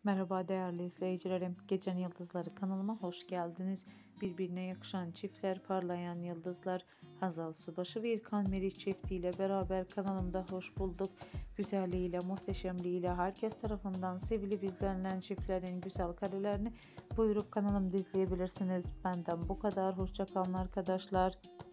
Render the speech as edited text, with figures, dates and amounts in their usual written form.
Merhaba değerli izleyicilerim. Gecenin Yıldızları kanalıma hoş geldiniz. Birbirine yakışan çiftler, parlayan yıldızlar Hazal Subaşı ve İrkan Meriç çiftiyle beraber kanalımda hoş bulduk. Güzelliğiyle, muhteşemliğiyle herkes tarafından sevilip izlenilen çiftlerin güzel karelerini buyurup kanalımda izleyebilirsiniz. Benden bu kadar. Hoşça kalın arkadaşlar.